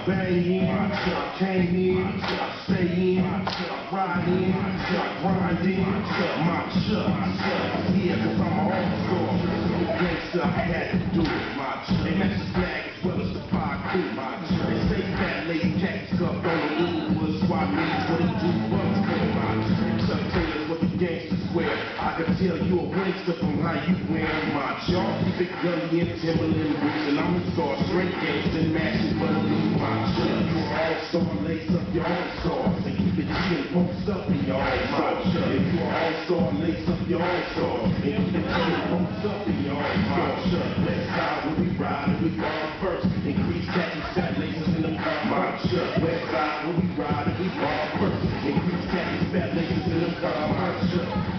bang in, came in, stay in, ride in, grind in, my yeah, cause I'm a all-star. Gangsta, I had to do it, my and that's the flag as well as the parkour, my they say fat lady jackets up on the Inglewood squad means what he do bucks for, my Chuck Taylor's what the gangsters wear. I can tell you a waster from how you wear my y'all keep it gully and Timberland boots, and I'm a star, straight gangsta, matching butterly, my you all-star, lace up your own stars, and keep it chill, post up in your own mouth. If you all-star, lace up your own stars, and keep it chill, post up in your own mouth. West side when we ride and we bomb first, increase khaki fat laces in the car, my West side when we ride and we bomb first, increase khaki fat laces in the car, my